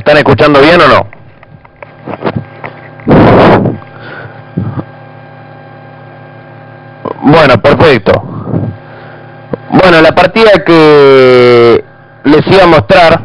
están escuchando bien o no? Bueno, perfecto. Bueno, la partida que les iba a mostrar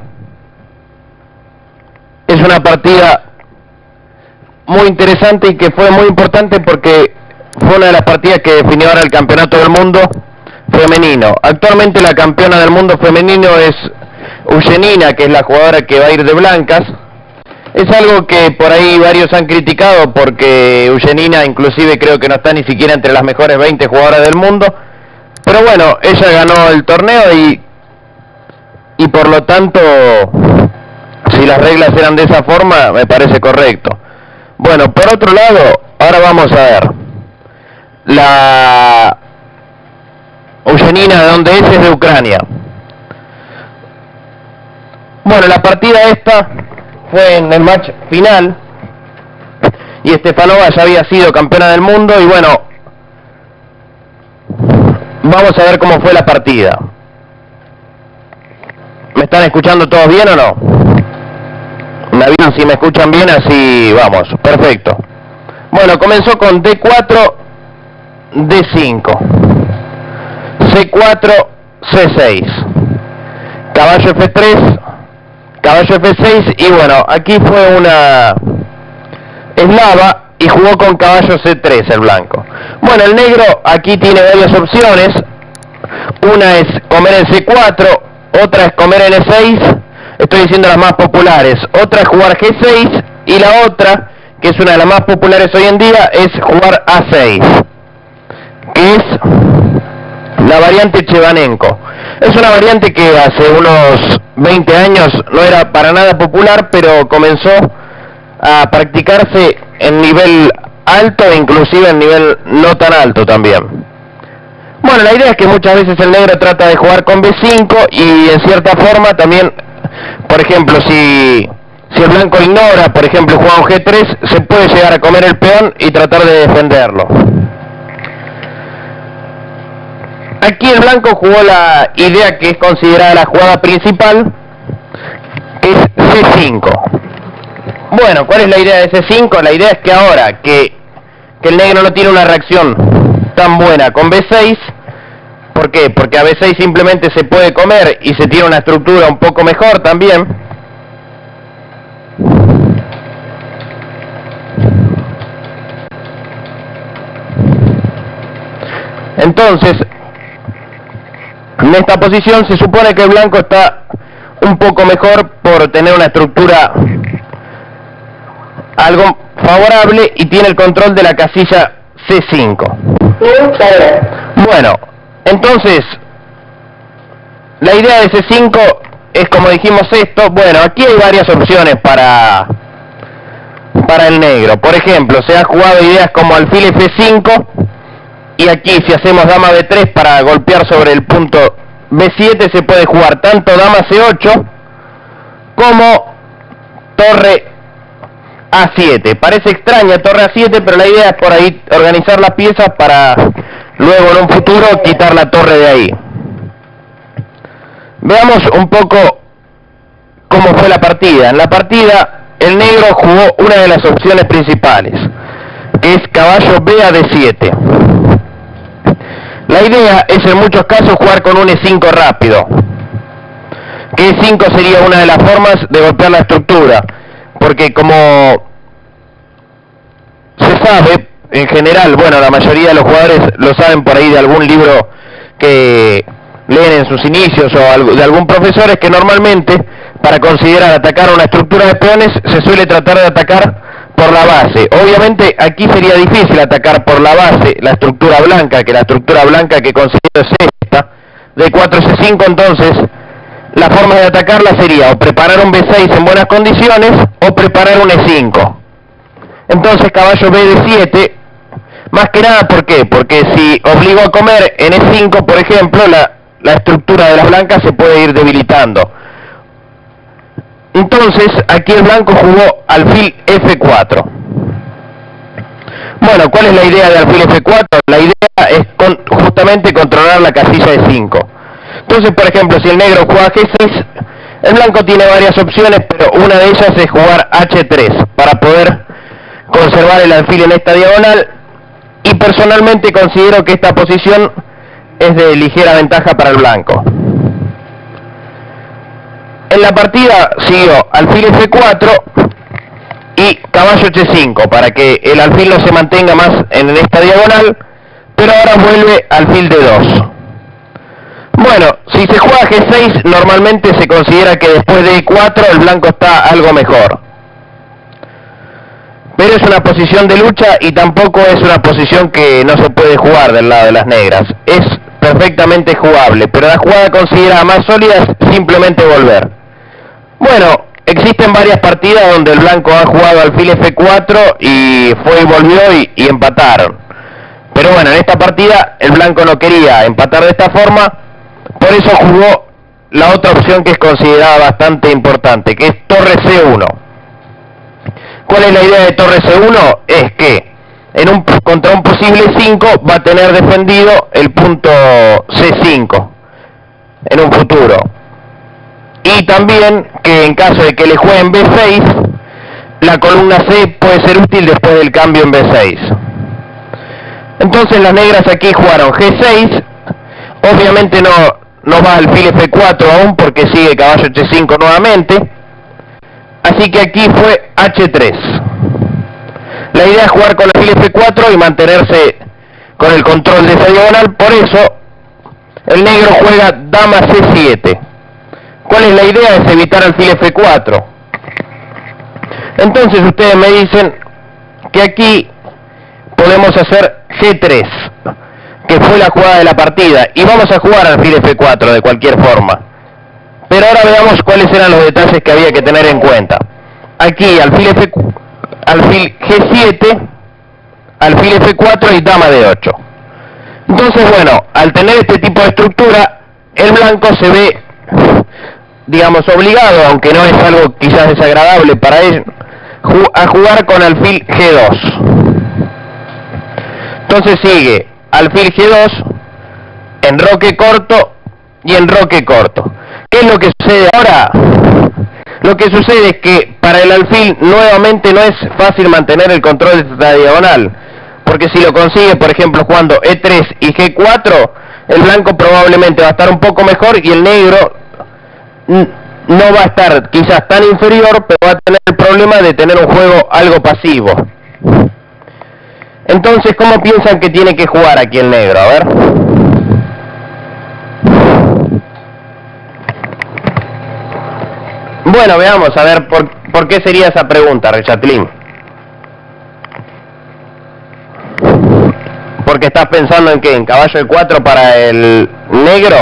es una partida muy interesante y que fue muy importante porque fue una de las partidas que definió ahora el campeonato del mundo femenino. Actualmente la campeona del mundo femenino es Eugenina, que es la jugadora que va a ir de blancas. Es algo que por ahí varios han criticado porque Eugenina inclusive creo que no está ni siquiera entre las mejores 20 jugadoras del mundo. Pero bueno, ella ganó el torneo y por lo tanto, si las reglas eran de esa forma, me parece correcto. Bueno, por otro lado, ahora vamos a ver. La Eugenina, ¿de dónde es? Es de Ucrania. Bueno, la partida esta fue en el match final y Stefanova ya había sido campeona del mundo y bueno, vamos a ver cómo fue la partida. ¿Me están escuchando todos bien o no? Me avisan si me escuchan bien, así vamos. Perfecto. Bueno, comenzó con D4, D5, C4, C6, caballo F3, caballo F6 y bueno, aquí fue una eslava y jugó con caballo C3 el blanco. Bueno, el negro aquí tiene varias opciones. Una es comer en C4, otra es comer en E6, estoy diciendo las más populares. Otra es jugar G6 y la otra, que es una de las más populares hoy en día, es jugar A6, que es la variante Chevanenko. Es una variante que hace unos 20 años no era para nada popular, pero comenzó a practicarse en nivel alto e inclusive en nivel no tan alto también. Bueno, la idea es que muchas veces el negro trata de jugar con B5 y en cierta forma también, por ejemplo, si el blanco ignora, por ejemplo, juega un G3, se puede llegar a comer el peón y tratar de defenderlo. Aquí el blanco jugó la idea que es considerada la jugada principal, que es C5. Bueno, ¿cuál es la idea de C5? La idea es que ahora que el negro no tiene una reacción tan buena con B6, ¿por qué? Porque a B6 simplemente se puede comer y se tiene una estructura un poco mejor también. Entonces, en esta posición se supone que el blanco está un poco mejor por tener una estructura algo favorable y tiene el control de la casilla C5. Bueno, entonces la idea de C5 es, como dijimos, esto. Bueno, aquí hay varias opciones para el negro. Por ejemplo, se han jugado ideas como alfil F5 y aquí si hacemos dama B3 para golpear sobre el punto B7 se puede jugar tanto dama C8 como torre A7. Parece extraña torre A7, pero la idea es por ahí organizar las piezas para luego en un futuro quitar la torre de ahí. Veamos un poco cómo fue la partida. En la partida el negro jugó una de las opciones principales, que es caballo B a D7. La idea es en muchos casos jugar con un E5 rápido, que E5 sería una de las formas de golpear la estructura, porque como se sabe, en general, bueno, la mayoría de los jugadores lo saben por ahí de algún libro que leen en sus inicios o de algún profesor, es que normalmente para considerar atacar una estructura de peones se suele tratar de atacar por la base. Obviamente aquí sería difícil atacar por la base la estructura blanca, que la estructura blanca que considero es esta, de 4C5. Entonces la forma de atacarla sería o preparar un B6 en buenas condiciones o preparar un E5. Entonces caballo B de 7, más que nada, ¿por qué? Porque si obligo a comer en E5, por ejemplo, la estructura de las blancas se puede ir debilitando. Entonces aquí el blanco jugó alfil F4. Bueno, ¿cuál es la idea de alfil F4? La idea es justamente controlar la casilla de 5. Entonces, por ejemplo, si el negro juega G6, El blanco tiene varias opciones, pero una de ellas es jugar H3 para poder conservar el alfil en esta diagonal, y personalmente considero que esta posición es de ligera ventaja para el blanco. En la partida siguió alfil F4 y caballo H5 para que el alfil no se mantenga más en esta diagonal, pero ahora vuelve alfil D2. Bueno, si se juega G6 normalmente se considera que después de E4 el blanco está algo mejor, pero es una posición de lucha y tampoco es una posición que no se puede jugar del lado de las negras. Es perfectamente jugable, pero la jugada considerada más sólida es simplemente volver. Bueno, existen varias partidas donde el blanco ha jugado alfil F4 y fue y volvió y empataron. Pero bueno, en esta partida el blanco no quería empatar de esta forma, por eso jugó la otra opción que es considerada bastante importante, que es torre C1. ¿Cuál es la idea de torre C1? Es que contra un posible 5 va a tener defendido el punto C5 en un futuro. Y también que en caso de que le jueguen B6, la columna C puede ser útil después del cambio en B6. Entonces las negras aquí jugaron G6, obviamente no va alfil F4 aún porque sigue caballo H5 nuevamente, así que aquí fue H3. La idea es jugar con alfil F4 y mantenerse con el control de esa diagonal, por eso el negro juega dama C7. ¿Cuál es la idea? Es evitar alfil F4. Entonces ustedes me dicen que aquí podemos hacer G3, que fue la jugada de la partida, y vamos a jugar alfil F4 de cualquier forma. Pero ahora veamos cuáles eran los detalles que había que tener en cuenta. Aquí alfil G7, alfil F4 y dama D8. Entonces, bueno, al tener este tipo de estructura, el blanco se ve, digamos, obligado, aunque no es algo quizás desagradable para él, a jugar con alfil G2. Entonces sigue alfil G2, enroque corto y enroque corto. ¿Qué es lo que sucede ahora? Lo que sucede es que para el alfil nuevamente no es fácil mantener el control de esta diagonal, porque si lo consigue, por ejemplo, jugando E3 y G4, el blanco probablemente va a estar un poco mejor y el negro no va a estar quizás tan inferior, pero va a tener el problema de tener un juego algo pasivo. Entonces, ¿cómo piensan que tiene que jugar aquí el negro? A ver. Bueno, veamos, a ver, ¿por qué sería esa pregunta, Rechatlin? ¿Porque estás pensando en qué? ¿En caballo de 4 para el negro?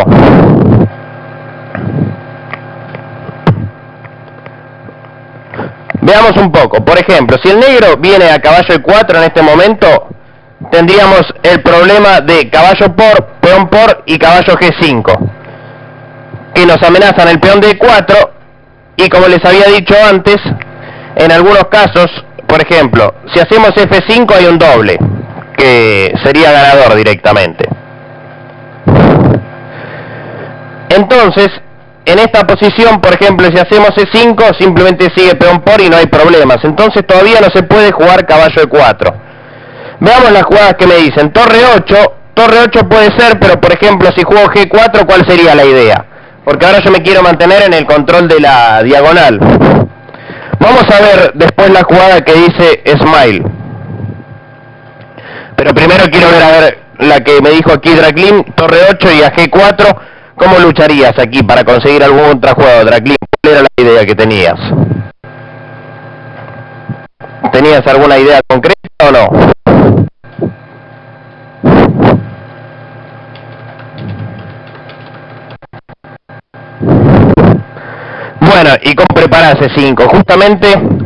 Veamos un poco. Por ejemplo, si el negro viene a caballo de 4 en este momento, tendríamos el problema de caballo por, peón por y caballo G5, que nos amenazan el peón de 4. Y como les había dicho antes, en algunos casos, por ejemplo, si hacemos F5 hay un doble, que sería ganador directamente. Entonces, en esta posición, por ejemplo, si hacemos E5, simplemente sigue peón por y no hay problemas. Entonces todavía no se puede jugar caballo de 4. Veamos las jugadas que me dicen. Torre 8, torre 8 puede ser, pero por ejemplo, si juego G4, ¿cuál sería la idea? Porque ahora yo me quiero mantener en el control de la diagonal. Vamos a ver después la jugada que dice Smile. Pero primero quiero ver la que me dijo aquí Draklin, torre 8 y a G4. ¿Cómo lucharías aquí para conseguir algún otra jugada, Draklin? ¿Cuál era la idea que tenías? ¿Tenías alguna idea concreta o no? Bueno, ¿y cómo preparas E5? Justamente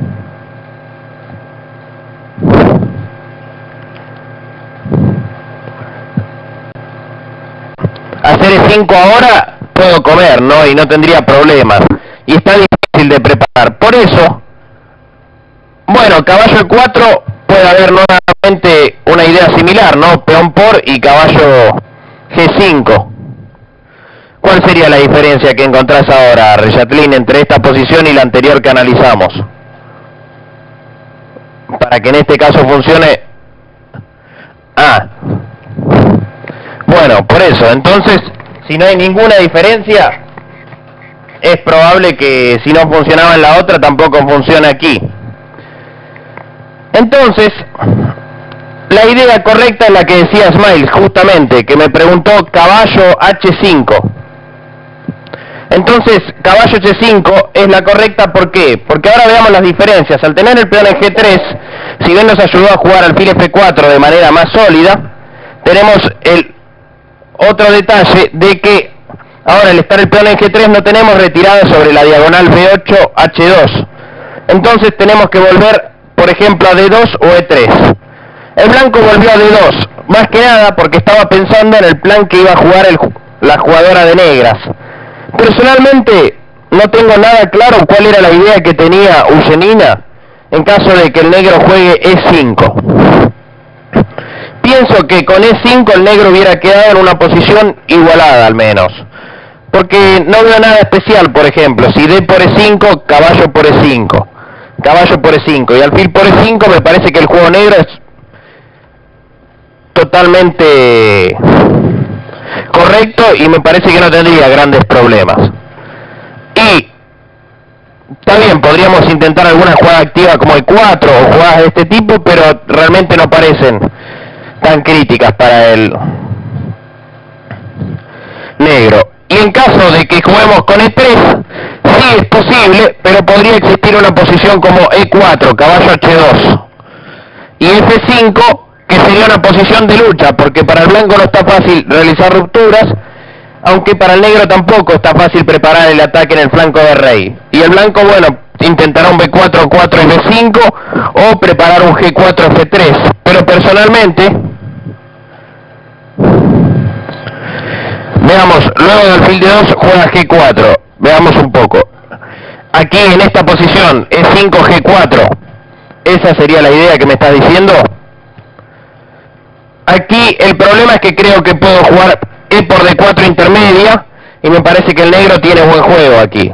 hacer E5 ahora puedo comer, ¿no? Y no tendría problemas. Y está difícil de preparar. Por eso, bueno, caballo E4 puede haber nuevamente una idea similar, ¿no? Peón por y caballo G5. ¿Cuál sería la diferencia que encontrás ahora, Reyatlin, entre esta posición y la anterior que analizamos? Para que en este caso funcione... Ah. Bueno, por eso, entonces, si no hay ninguna diferencia, es probable que si no funcionaba en la otra, tampoco funcione aquí. Entonces, la idea correcta es la que decía Smile, justamente, que me preguntó caballo H5. Entonces, caballo H5 es la correcta, ¿por qué? Porque ahora veamos las diferencias. Al tener el peón en G3, si bien nos ayudó a jugar alfil F4 de manera más sólida, tenemos el otro detalle de que ahora al estar el peón en G3 no tenemos retirada sobre la diagonal B8 H2. Entonces tenemos que volver, por ejemplo, a D2 o E3. El blanco volvió a D2, más que nada porque estaba pensando en el plan que iba a jugar la jugadora de negras. Personalmente no tengo nada claro cuál era la idea que tenía Usenina en caso de que el negro juegue E5. Pienso que con E5 el negro hubiera quedado en una posición igualada al menos. Porque no veo nada especial, por ejemplo, si D por E5, caballo por E5. Caballo por E5 y alfil por E5, me parece que el juego negro es totalmente correcto y me parece que no tendría grandes problemas. Y está bien, podríamos intentar alguna jugada activa como E4 o jugadas de este tipo, pero realmente no parecen tan críticas para el negro. Y en caso de que juguemos con E3, sí es posible, pero podría existir una posición como E4, caballo H2 y F5, que sería una posición de lucha, porque para el blanco no está fácil realizar rupturas, aunque para el negro tampoco está fácil preparar el ataque en el flanco de rey. Y el blanco, bueno, intentará un B4, 4 y B5, o preparar un G4, F3. Pero personalmente, veamos, luego del alfil de 2 juega G4, veamos un poco. Aquí en esta posición, E5, G4, esa sería la idea que me estás diciendo. Aquí el problema es que creo que puedo jugar E por D4 intermedia y me parece que el negro tiene buen juego aquí.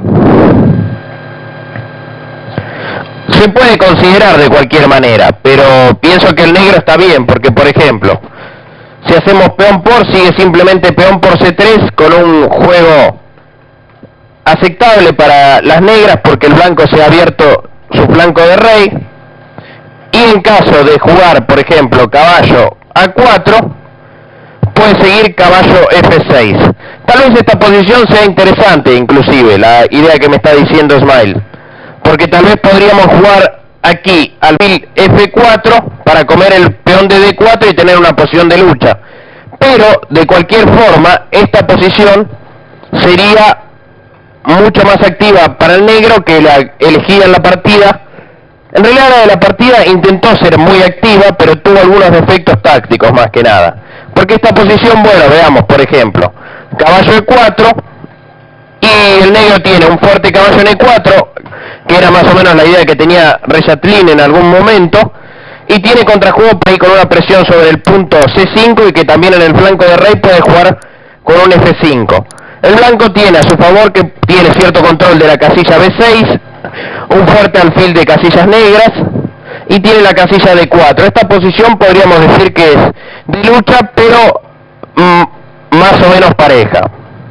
Se puede considerar de cualquier manera, pero pienso que el negro está bien, porque por ejemplo, si hacemos peón por, sigue simplemente peón por C3 con un juego aceptable para las negras porque el blanco se ha abierto su flanco de rey. Y en caso de jugar, por ejemplo, caballo A4, puede seguir caballo F6. Tal vez esta posición sea interesante, inclusive, la idea que me está diciendo Smile. Porque tal vez podríamos jugar aquí alfil F4 para comer el peón de D4 y tener una posición de lucha. Pero, de cualquier forma, esta posición sería mucho más activa para el negro que la elegida en la partida. En realidad la de la partida intentó ser muy activa, pero tuvo algunos defectos tácticos más que nada. Porque esta posición, bueno, veamos, por ejemplo, caballo E4, y el negro tiene un fuerte caballo en E4, que era más o menos la idea que tenía Reyatlin en algún momento, y tiene contrajuego por ahí con una presión sobre el punto C5 y que también en el flanco de rey puede jugar con un F5. El blanco tiene a su favor que tiene cierto control de la casilla B6, un fuerte alfil de casillas negras y tiene la casilla D4. Esta posición podríamos decir que es de lucha, pero más o menos pareja.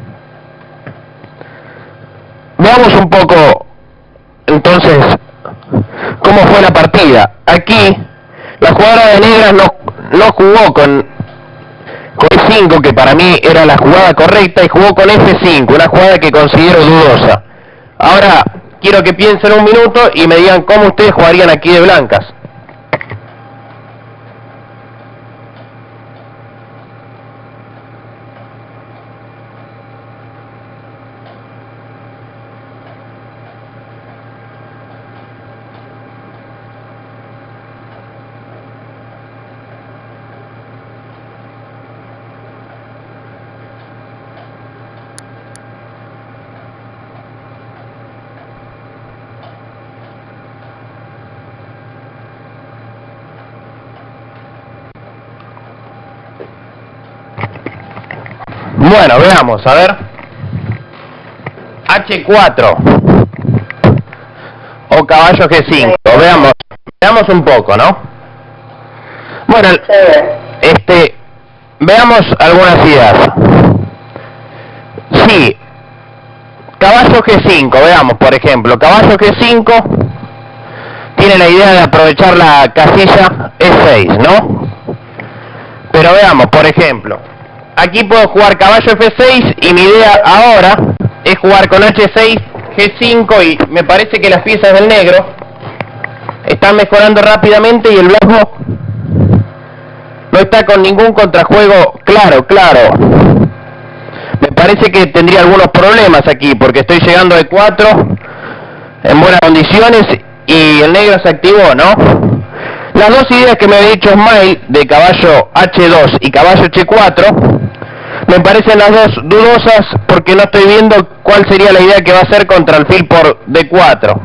Veamos un poco entonces cómo fue la partida. Aquí la jugadora de negras no jugó con E5, que para mí era la jugada correcta, y jugó con F5, una jugada que considero dudosa. Ahora quiero que piensen un minuto y me digan cómo ustedes jugarían aquí de blancas. Bueno, veamos, a ver. H4 o caballo G5. Veamos un poco, ¿no? Bueno, veamos algunas ideas. Sí, caballo G5, veamos, por ejemplo, caballo G5 tiene la idea de aprovechar la casilla E6, ¿no? Pero veamos, por ejemplo, aquí puedo jugar caballo F6 y mi idea ahora es jugar con H6, G5 y me parece que las piezas del negro están mejorando rápidamente y el blanco no está con ningún contrajuego claro. Me parece que tendría algunos problemas aquí porque estoy llegando de 4 en buenas condiciones y el negro se activó, ¿no? Las dos ideas que me ha dicho Smile de caballo H2 y caballo H4 me parecen las dos dudosas porque no estoy viendo cuál sería la idea que va a hacer contra alfil por D4.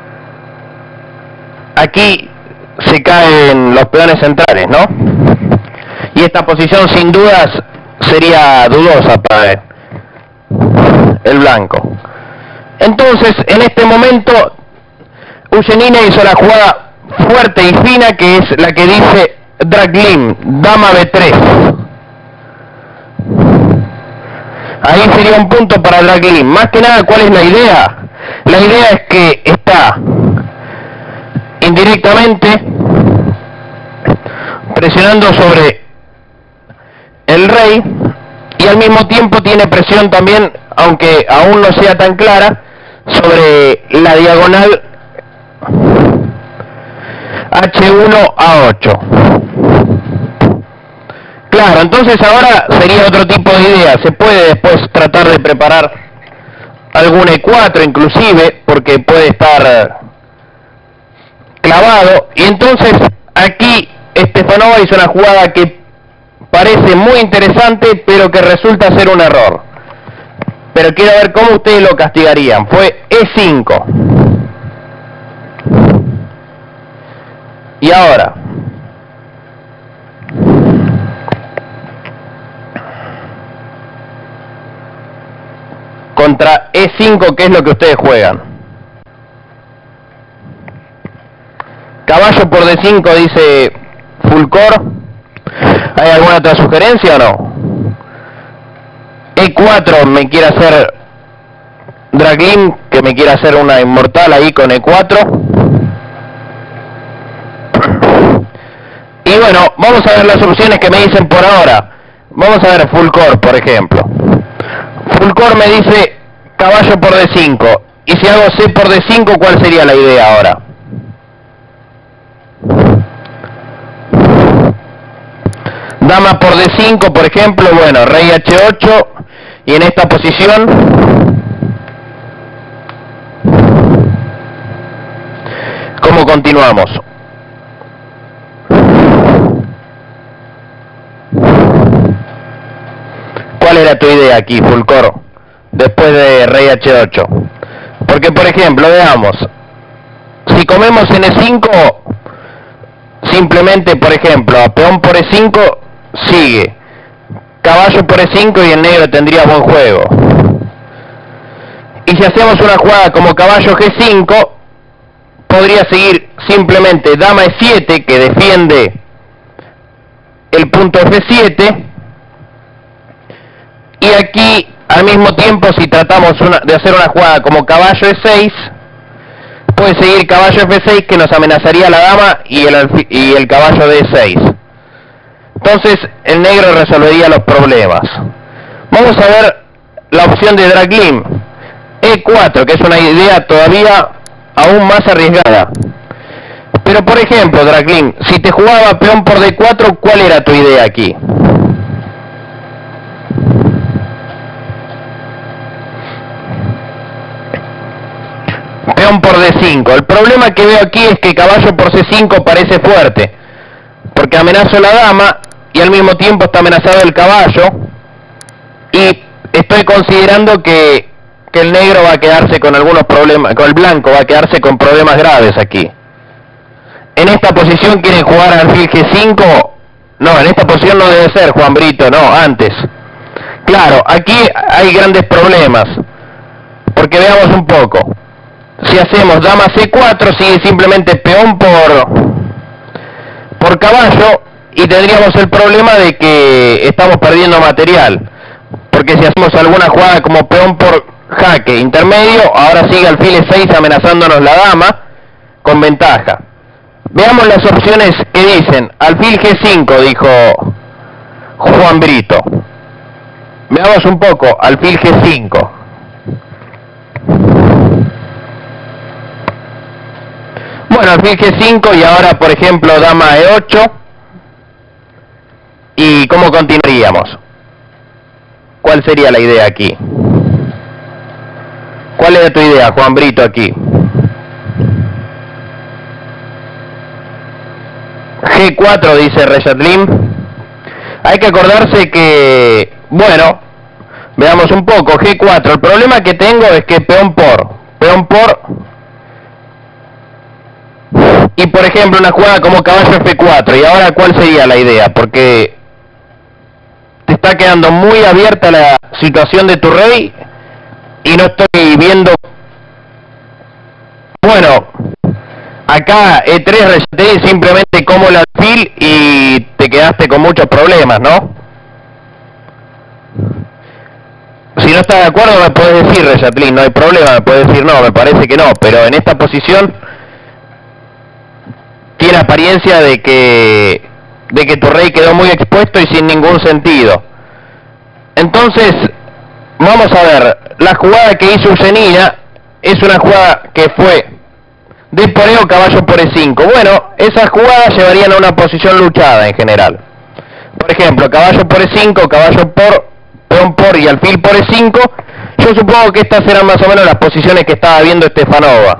Aquí se caen los peones centrales, ¿no? Y esta posición sin dudas sería dudosa para el blanco. Entonces, en este momento, Uyenina hizo la jugada fuerte y fina que es la que dice Draglin, dama B3. Ahí sería un punto para Draglin. Más que nada, ¿cuál es la idea? La idea es que está indirectamente presionando sobre el rey y al mismo tiempo tiene presión también, aunque aún no sea tan clara, sobre la diagonal H1 a 8. Claro, entonces ahora sería otro tipo de idea. Se puede después tratar de preparar algún E4 inclusive, porque puede estar clavado. Y entonces aquí Stefanova hizo una jugada que parece muy interesante, pero que resulta ser un error. Pero quiero ver cómo ustedes lo castigarían. Fue E5. Y ahora, contra E5, ¿qué es lo que ustedes juegan? Caballo por D5 dice Fulcor. ¿Hay alguna otra sugerencia o no? E4 me quiere hacer Draglin, que me quiere hacer una inmortal ahí con E4. Y bueno, vamos a ver las opciones que me dicen por ahora. Vamos a ver Fulcor, por ejemplo. Fulcor me dice caballo por D5. Y si hago C por D5, ¿cuál sería la idea ahora? Dama por D5, por ejemplo, bueno, rey H8. Y en esta posición, ¿cómo continuamos? ¿Cuál era tu idea aquí, Fulcor, después de rey H8? Porque, por ejemplo, veamos, si comemos en E5, simplemente, por ejemplo, a peón por E5, sigue. Caballo por E5 y el negro tendría buen juego. Y si hacemos una jugada como caballo G5, podría seguir simplemente dama E7, que defiende el punto F7. Y aquí, al mismo tiempo, si tratamos de hacer una jugada como caballo E6, puede seguir caballo F6, que nos amenazaría la dama y el caballo de E6. Entonces, el negro resolvería los problemas. Vamos a ver la opción de Draglin. E4, que es una idea todavía aún más arriesgada. Pero, por ejemplo, Draglin, si te jugaba peón por D4, ¿cuál era tu idea aquí? Peón por D5. El problema que veo aquí es que caballo por C5 parece fuerte, porque amenazo la dama y al mismo tiempo está amenazado el caballo, y estoy considerando que el negro va a quedarse con algunos problemas, con el blanco va a quedarse con problemas graves aquí. En esta posición quieren jugar alfil G5. No, en esta posición no debe ser, Juan Brito, no, antes. Claro, aquí hay grandes problemas, Porque veamos un poco. Si hacemos dama C4, sigue simplemente peón por caballo, y tendríamos el problema de que estamos perdiendo material. Porque si hacemos alguna jugada como peón por jaque intermedio, ahora sigue alfil E6 amenazándonos la dama con ventaja. Veamos las opciones que dicen. Alfil G5, dijo Juan Brito. Veamos un poco, alfil G5. Bueno, alfil G5 y ahora, por ejemplo, dama E8. ¿Y cómo continuaríamos? ¿Cuál sería la idea aquí? ¿Cuál era tu idea, Juan Brito, aquí? G4, dice Reyatlim. Hay que acordarse que, bueno, veamos un poco, G4. El problema que tengo es que peón por, y por ejemplo una jugada como caballo F4. Y ahora, ¿cuál sería la idea? Porque te está quedando muy abierta la situación de tu rey y no estoy viendo. Bueno, acá E3 reseté simplemente como el alfil y te quedaste con muchos problemas, ¿no? Si no estás de acuerdo me puedes decir, Reyatlin, no hay problema, me puedes decir no, me parece que no, pero en esta posición tiene apariencia de que tu rey quedó muy expuesto y sin ningún sentido. Entonces, vamos a ver, la jugada que hizo Usenina es una jugada que fue D por E o caballo por E5. Bueno, esas jugadas llevarían a una posición luchada en general. Por ejemplo, caballo por E5, caballo por, peón por y alfil por E5. Yo supongo que estas eran más o menos las posiciones que estaba viendo Stefanova.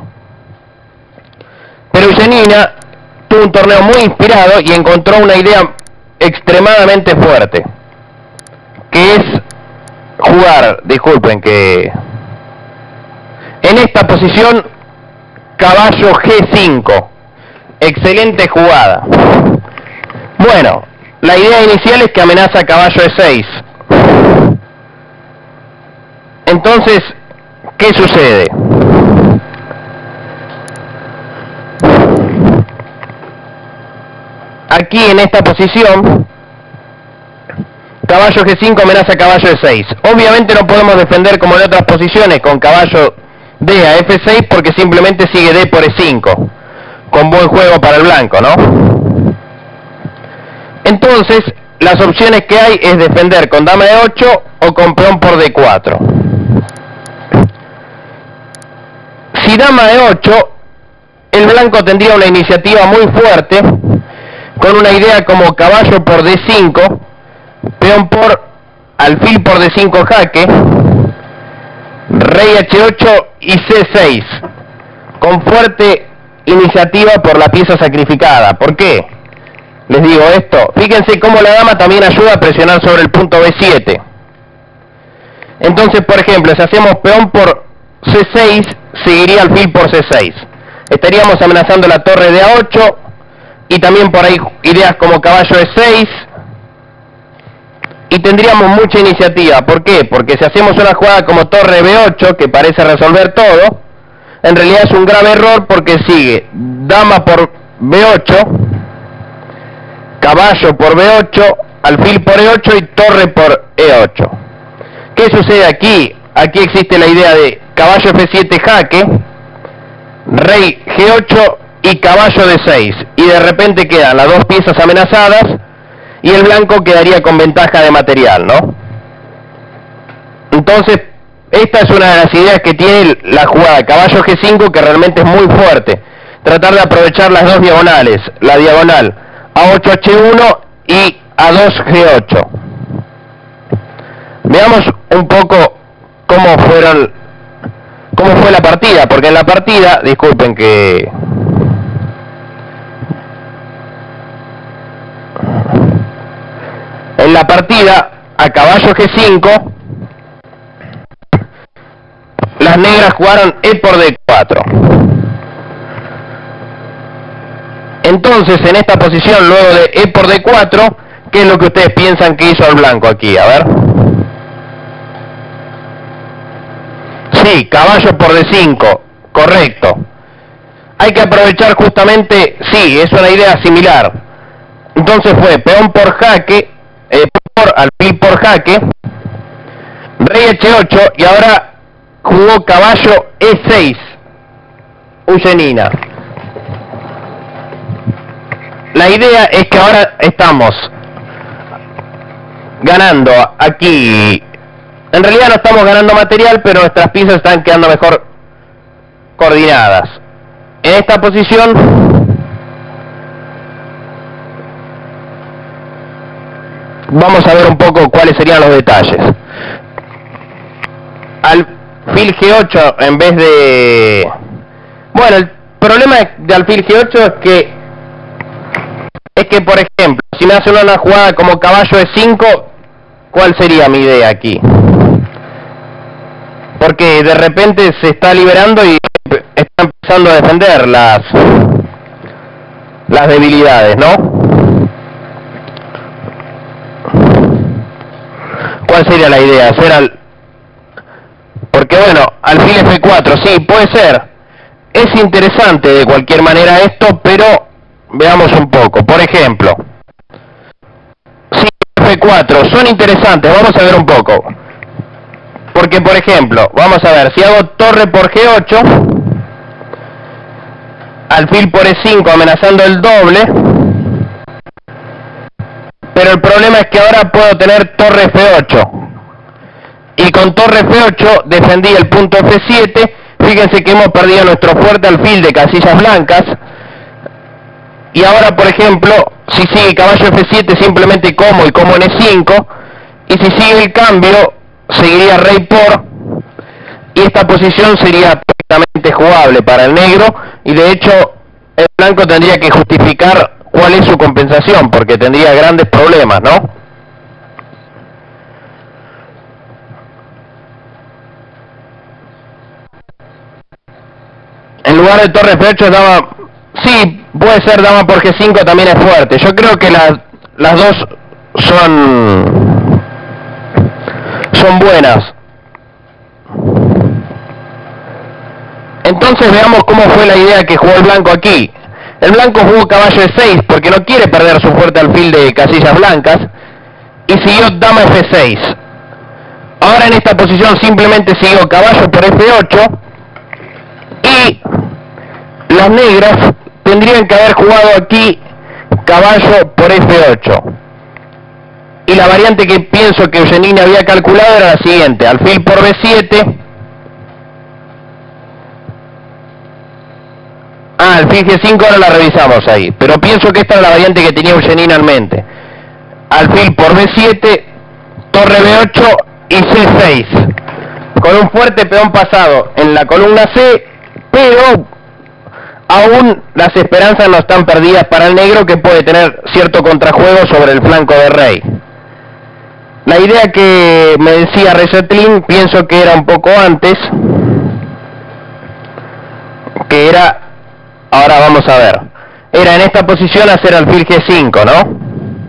Pero Usenina tuvo un torneo muy inspirado y encontró una idea extremadamente fuerte, que es jugar, disculpen, que en esta posición caballo G5. Excelente jugada. Bueno, la idea inicial es que amenaza caballo E6. Entonces, ¿qué sucede? Aquí en esta posición, caballo G5 amenaza caballo E6. Obviamente no podemos defender como en otras posiciones con caballo D a F6 porque simplemente sigue D por E5. Con buen juego para el blanco, ¿no? Entonces, las opciones que hay es defender con dama E8 o con peón por D4. Si dama E8, el blanco tendría una iniciativa muy fuerte, con una idea como caballo por D5, peón por alfil por D5 jaque, rey H8 y C6, con fuerte iniciativa por la pieza sacrificada. ¿Por qué les digo esto? Fíjense cómo la dama también ayuda a presionar sobre el punto B7. Entonces, por ejemplo, si hacemos peón por C6, seguiría alfil por C6. Estaríamos amenazando la torre de A8 y también por ahí ideas como caballo E6. Y tendríamos mucha iniciativa. ¿Por qué? Porque si hacemos una jugada como torre B8, que parece resolver todo, en realidad es un grave error porque sigue dama por B8, caballo por B8, alfil por E8 y torre por E8. ¿Qué sucede aquí? Aquí existe la idea de caballo F7 jaque, rey G8 y caballo D6. Y de repente quedan las dos piezas amenazadas y el blanco quedaría con ventaja de material, ¿no? Entonces, esta es una de las ideas que tiene la jugada caballo G5, que realmente es muy fuerte. Tratar de aprovechar las dos diagonales, la diagonal A8H1 y A2G8. Veamos un poco cómo fue la partida, porque en la partida, disculpen que en la partida a caballo G5 las negras jugaron E por D4. Entonces, en esta posición, luego de E por D4, ¿qué es lo que ustedes piensan que hizo el blanco aquí? A ver. Sí, caballo por D5, correcto. Hay que aprovechar justamente, sí, es una idea similar. Entonces fue peón por jaque, alfil por jaque, rey H8 y ahora jugó caballo E6, Uyenina. La idea es que ahora estamos ganando aquí. En realidad no estamos ganando material, pero nuestras piezas están quedando mejor coordinadas. En esta posición vamos a ver un poco cuáles serían los detalles. Alfil G8 en vez de... Bueno, el problema de alfil G8 es que, por ejemplo, si me hacen una jugada como caballo E5, ¿cuál sería mi idea aquí? Porque de repente se está liberando y está empezando a defender las debilidades, ¿no? ¿Cuál sería la idea? Porque bueno, alfil F4, sí, puede ser. Es interesante de cualquier manera esto, pero veamos un poco. Por ejemplo, sí, F4, son interesantes, vamos a ver un poco. Porque, por ejemplo, vamos a ver, si hago torre por G8, alfil por E5 amenazando el doble, pero el problema es que ahora puedo tener torre F8, y con torre F8 defendí el punto F7, fíjense que hemos perdido nuestro fuerte alfil de casillas blancas, y ahora, por ejemplo, si sigue caballo F7 simplemente como en E5, y si sigue el cambio, seguiría rey por, y esta posición sería perfectamente jugable para el negro, y de hecho el blanco tendría que justificar cuál es su compensación, porque tendría grandes problemas, ¿no? En lugar de torre F8 dama, sí, puede ser dama por G5 también es fuerte. Yo creo que las dos son buenas. Entonces veamos cómo fue la idea que jugó el blanco aquí. El blanco jugó caballo E6 porque no quiere perder su fuerte alfil de casillas blancas y siguió dama F6. Ahora en esta posición simplemente siguió caballo por F8 y las negras tendrían que haber jugado aquí caballo por F8. Y la variante que pienso que Uyenina había calculado era la siguiente: alfil por B7. Alfil G5 ahora la revisamos ahí, pero pienso que esta era la variante que tenía Uyenina en mente. Alfil por B7, torre B8 y C6. Con un fuerte peón pasado en la columna C, pero aún las esperanzas no están perdidas para el negro, que puede tener cierto contrajuego sobre el flanco de rey. La idea que me decía Resetlin, pienso que era un poco antes, que era, ahora vamos a ver, era en esta posición hacer alfil G5, ¿no?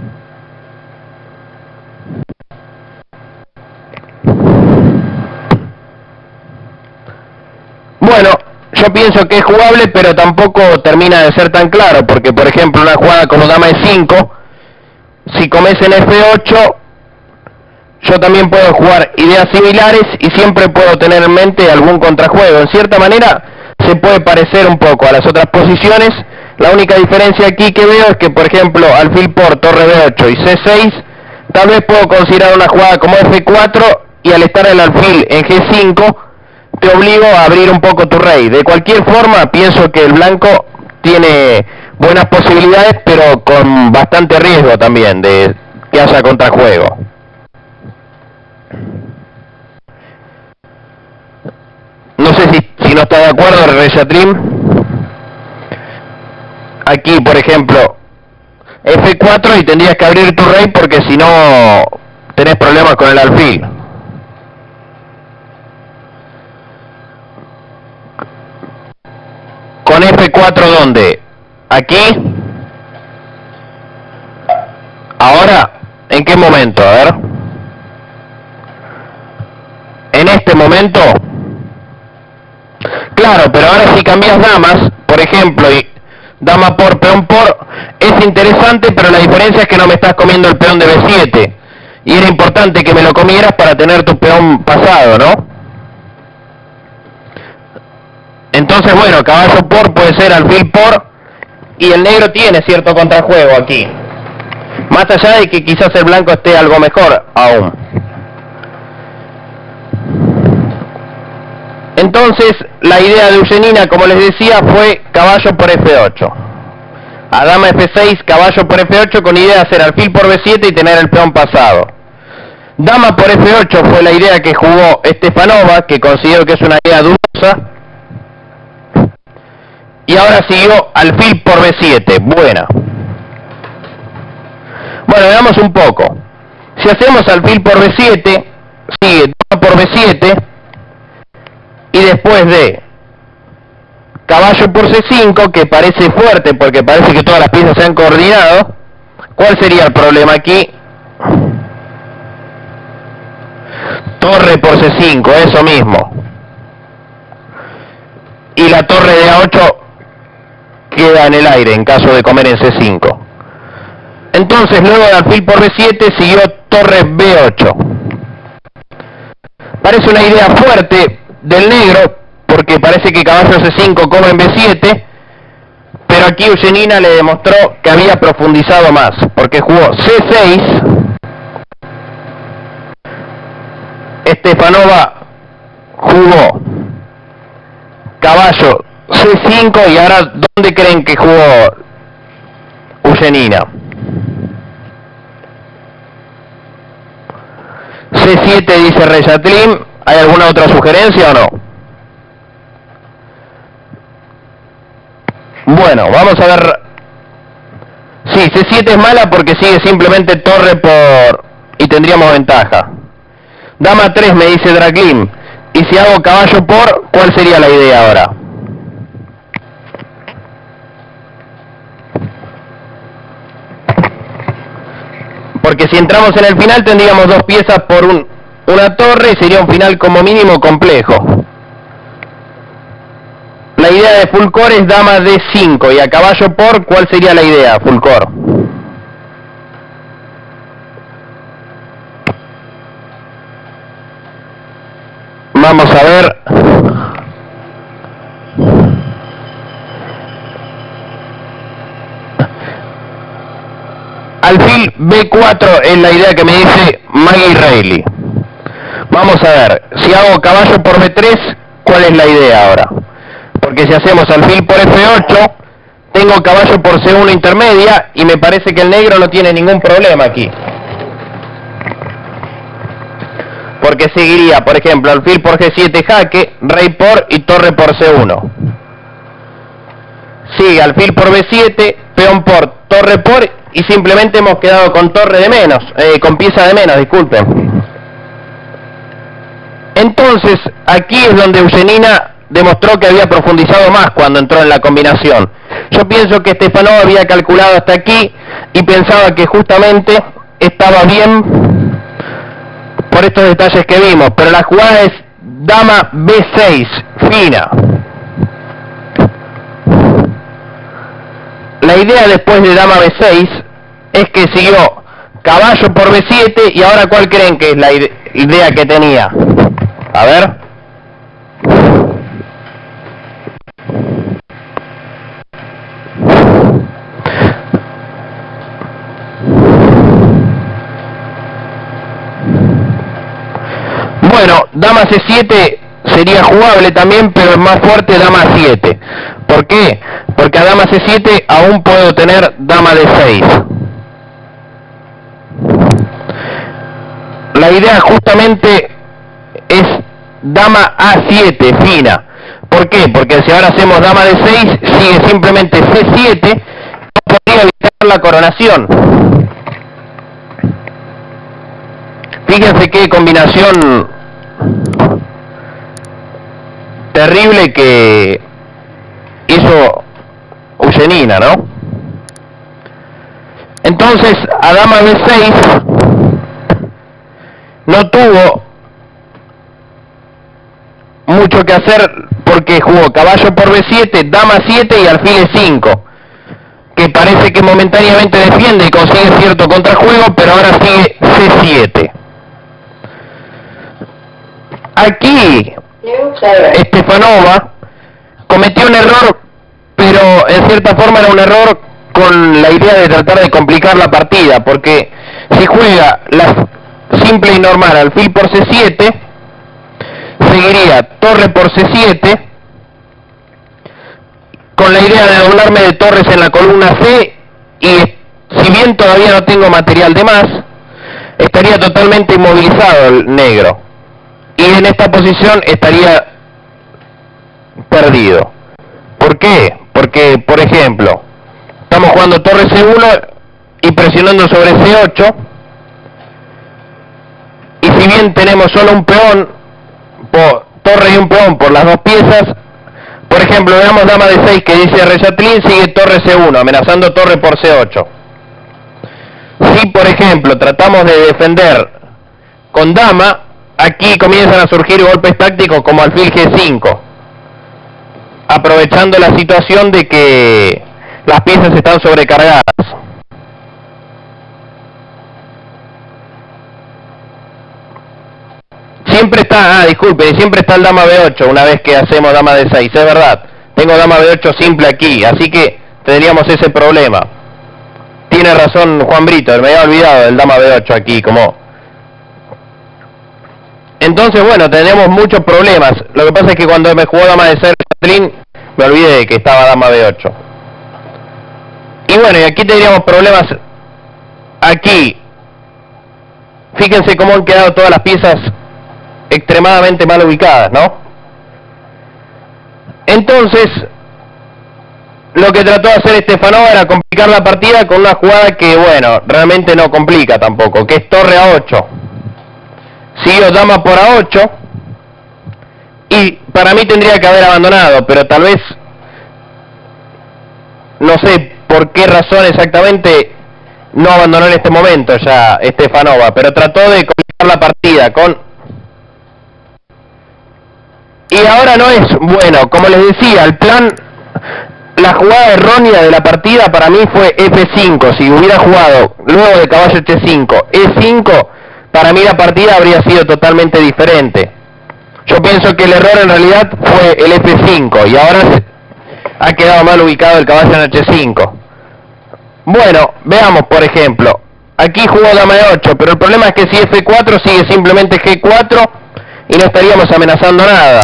Bueno, yo pienso que es jugable, pero tampoco termina de ser tan claro, porque por ejemplo una jugada como dama E5, si comes en F8, yo también puedo jugar ideas similares y siempre puedo tener en mente algún contrajuego. En cierta manera se puede parecer un poco a las otras posiciones. La única diferencia aquí que veo es que, por ejemplo, alfil por torre B8 y C6, tal vez puedo considerar una jugada como F4, y al estar el alfil en G5 te obligo a abrir un poco tu rey. De cualquier forma, pienso que el blanco tiene buenas posibilidades, pero con bastante riesgo también de que haya contrajuego. No sé si no está de acuerdo el Resetlin. Aquí, por ejemplo, F4 y tendrías que abrir tu rey, porque si no tenés problemas con el alfil. Con F4, ¿dónde? Aquí. Ahora, ¿en qué momento? A ver. En este momento Claro, pero ahora si cambias damas, por ejemplo, y dama por, peón por, es interesante, pero la diferencia es que no me estás comiendo el peón de B7. Y era importante que me lo comieras para tener tu peón pasado, ¿no? Entonces, bueno, caballo por puede ser alfil por, y el negro tiene cierto contrajuego aquí. Más allá de que quizás el blanco esté algo mejor aún. Entonces, la idea de Usenina, como les decía, fue caballo por F8. A dama F6, caballo por F8, con idea de hacer alfil por B7 y tener el peón pasado. Dama por F8 fue la idea que jugó Stefanova, que considero que es una idea dudosa. Y ahora siguió alfil por B7, buena. Bueno, veamos un poco. Si hacemos alfil por B7, sigue dama por B7, y después de caballo por C5, que parece fuerte porque parece que todas las piezas se han coordinado. ¿Cuál sería el problema aquí? Torre por C5, eso mismo. Y la torre de A8 queda en el aire en caso de comer en C5. Entonces, luego de alfil por B7 siguió torre B8. Parece una idea fuerte del negro, porque parece que caballo C5 come en B7, pero aquí Usenina le demostró que había profundizado más, porque jugó C6, Stefanova jugó caballo C5, y ahora, ¿dónde creen que jugó Usenina? C7 dice Reyatlin. ¿Hay alguna otra sugerencia o no? Bueno, vamos a ver. Sí, C7 es mala porque sigue simplemente torre por... y tendríamos ventaja. Dama 3 me dice Draglin. Y si hago caballo por, ¿cuál sería la idea ahora? Porque si entramos en el final tendríamos dos piezas por una torre y sería un final como mínimo complejo. La idea de Fulcor es dama D5 y a caballo por, ¿cuál sería la idea, Fulcor? Vamos a ver. Alfil B4 es la idea que me dice Maggie Reilly. Vamos a ver, si hago caballo por B3, ¿cuál es la idea ahora? Porque si hacemos alfil por F8, tengo caballo por C1 intermedia, y me parece que el negro no tiene ningún problema aquí. Porque seguiría, por ejemplo, alfil por G7 jaque, rey por y torre por C1. Sigue alfil por B7, peón por, torre por, y simplemente hemos quedado con torre de menos, con pieza de menos, disculpen. Entonces, aquí es donde Usenina demostró que había profundizado más cuando entró en la combinación. Yo pienso que Stefanova había calculado hasta aquí y pensaba que justamente estaba bien por estos detalles que vimos, pero la jugada es dama B6, fina. La idea después de dama B6 es que siguió caballo por B7, y ahora ¿cuál creen que es la idea que tenía? A ver. Bueno, dama C7 sería jugable también, pero es más fuerte dama 7. ¿Por qué? Porque a dama C7 aún puedo tener dama D6. La idea justamente es dama A7, fina. ¿Por qué? Porque si ahora hacemos dama D6, sigue simplemente C7, podría evitar la coronación. Fíjense qué combinación terrible que hizo Usenina, ¿no? Entonces, a dama B6 no tuvo mucho que hacer, porque porque jugó caballo por B7, dama 7 y alfil E5, que parece que momentáneamente defiende y consigue cierto contrajuego, pero ahora sigue C7. Aquí Stefanova cometió un error, pero en cierta forma era un error con la idea de tratar de complicar la partida, porque si juega la simple y normal alfil por C7, seguiría torre por C7, con la idea de doblarme de torres en la columna C, y si bien todavía no tengo material de más, estaría totalmente inmovilizado el negro, y en esta posición estaría perdido. ¿Por qué? Porque, por ejemplo, estamos jugando torre C1 y presionando sobre C8, y si bien tenemos solo un peón, torre y un peón por las dos piezas, por ejemplo, veamos dama de 6 que dice Rechatlin, sigue torre C1, amenazando torre por C8. Si, por ejemplo, tratamos de defender con dama, aquí comienzan a surgir golpes tácticos como alfil G5, aprovechando la situación de que las piezas están sobrecargadas. Siempre está, siempre está el dama B8 una vez que hacemos dama de 6, es verdad. Tengo dama B8 simple aquí, así que tendríamos ese problema. Tiene razón Juan Brito, me había olvidado del dama B8 aquí, como... Entonces, bueno, tenemos muchos problemas. Lo que pasa es que cuando me jugó dama de 6, me olvidé de que estaba dama B8. Y bueno, y aquí tendríamos problemas aquí. Fíjense cómo han quedado todas las piezas extremadamente mal ubicadas, ¿no? Entonces, lo que trató de hacer Stefanova era complicar la partida con una jugada que, bueno, realmente no complica tampoco, que es torre a 8. Siguió dama por A8, y para mí tendría que haber abandonado, pero tal vez, no sé por qué razón exactamente, no abandonó en este momento ya Stefanova, pero trató de complicar la partida con... Y ahora no es bueno, como les decía, el plan, la jugada errónea de la partida para mí fue F5, si hubiera jugado luego de caballo H5, E5, para mí la partida habría sido totalmente diferente. Yo pienso que el error en realidad fue el F5, y ahora ha quedado mal ubicado el caballo en H5. Bueno, veamos por ejemplo, aquí jugó dama de 8, pero el problema es que si F4 sigue simplemente G4, y no estaríamos amenazando nada.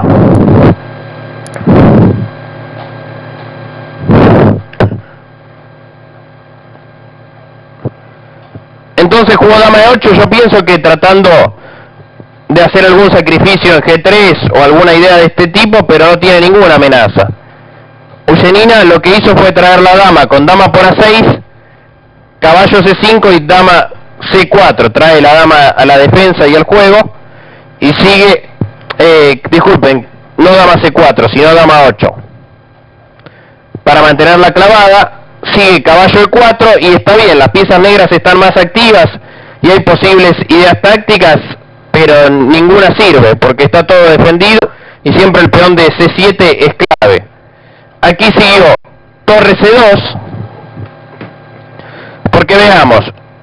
Entonces jugó dama de 8, yo pienso que tratando de hacer algún sacrificio en G3 o alguna idea de este tipo, pero no tiene ninguna amenaza. Usenina lo que hizo fue traer la dama con dama por A6, caballo C5 y dama C4, trae la dama a la defensa y al juego, y sigue, disculpen, no dama C4, sino dama 8. Para mantener la clavada, sigue caballo E4, y está bien, las piezas negras están más activas, y hay posibles ideas tácticas, pero ninguna sirve, porque está todo defendido, y siempre el peón de C7 es clave. Aquí siguió torre C2, porque veamos,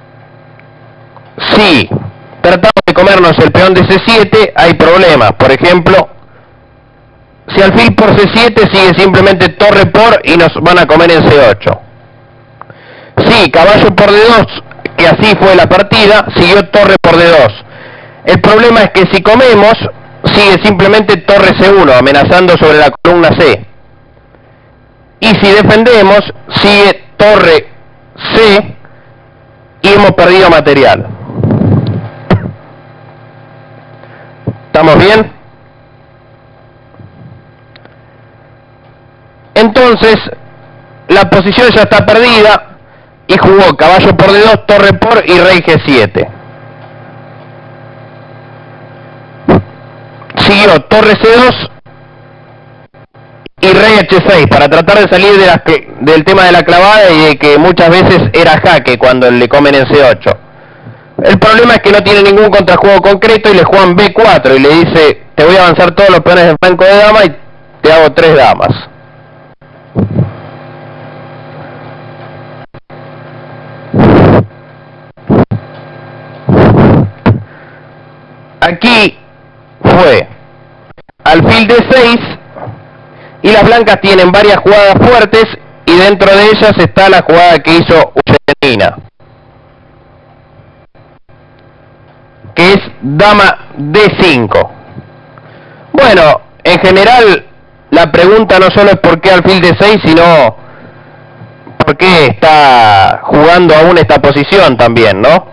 si tratamos de comernos el peón de C7, hay problemas. Por ejemplo, si alfil por C7 sigue simplemente torre por, y nos van a comer en C8. Si caballo por D2, que así fue la partida, siguió torre por D2. El problema es que si comemos, sigue simplemente torre C1, amenazando sobre la columna C. Y si defendemos, sigue torre C, y hemos perdido material. ¿Estamos bien? Entonces, la posición ya está perdida, y jugó caballo por D2, torre por y rey G7. Siguió torre C2 y rey H6 para tratar de salir del tema de la clavada, y de que muchas veces era jaque cuando le comen en C8. El problema es que no tiene ningún contrajuego concreto, y le juegan B4 y le dice: te voy a avanzar todos los peones en flanco de dama, y te hago 3 damas. Aquí fue alfil de 6 y las blancas tienen varias jugadas fuertes y dentro de ellas está la jugada que hizo Uccelina, que es dama D5. Bueno, en general la pregunta no solo es por qué alfil de 6, sino por qué está jugando aún esta posición también, ¿no?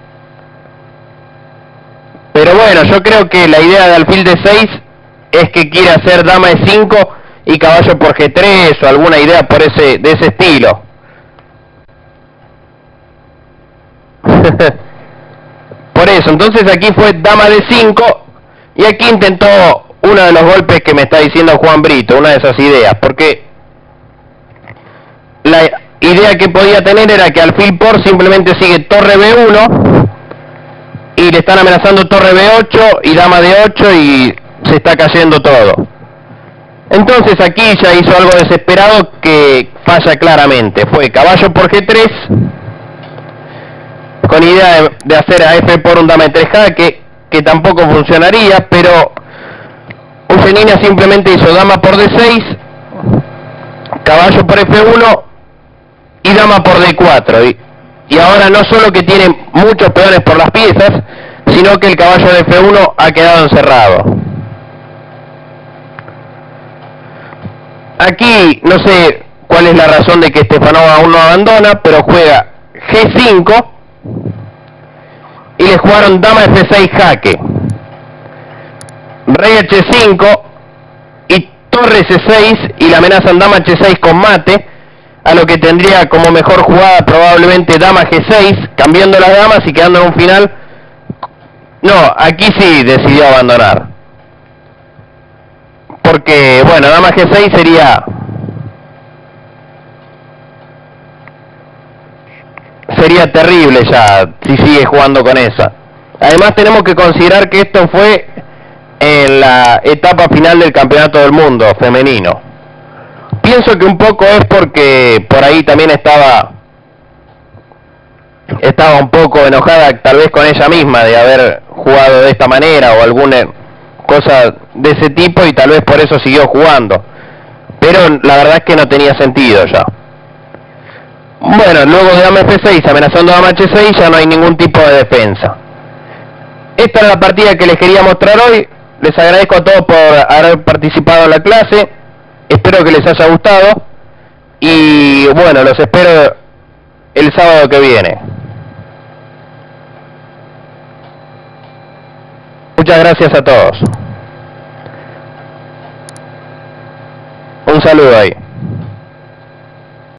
Pero bueno, yo creo que la idea de alfil de 6 es que quiere hacer dama de 5 y caballo por G3 o alguna idea por de ese estilo. Por eso, entonces aquí fue dama de 5 y aquí intentó uno de los golpes que me está diciendo Juan Brito, una de esas ideas, porque la idea que podía tener era que alfil por simplemente sigue torre B1 y le están amenazando torre B8 y dama de 8 y se está cayendo todo. Entonces aquí ya hizo algo desesperado que falla claramente. Fue caballo por G3 con idea de hacer a F por un dama de 3 jaque, que tampoco funcionaría, pero Uccelina simplemente hizo dama por D6, caballo por F1 y dama por D4. Y ahora no solo que tiene muchos peones por las piezas, sino que el caballo de F1 ha quedado encerrado. Aquí no sé cuál es la razón de que Stefanov aún no abandona, pero juega G5 y le jugaron dama F6 jaque, rey H5 y torre C6 y le amenazan dama H6 con mate, a lo que tendría como mejor jugada probablemente dama G6, cambiando las damas y quedando en un final. No, aquí sí decidió abandonar, porque bueno, dama G6 sería terrible ya si sigue jugando con esa. Además tenemos que considerar que esto fue en la etapa final del campeonato del mundo femenino. Pienso que un poco es porque por ahí también estaba un poco enojada tal vez con ella misma de haber jugado de esta manera o alguna cosa de ese tipo y tal vez por eso siguió jugando. Pero la verdad es que no tenía sentido ya. Bueno, luego de dama F6 amenazando dama H6 ya no hay ningún tipo de defensa. Esta es la partida que les quería mostrar hoy. Les agradezco a todos por haber participado en la clase. Espero que les haya gustado. Y bueno, los espero el sábado que viene. Muchas gracias a todos. Un saludo ahí.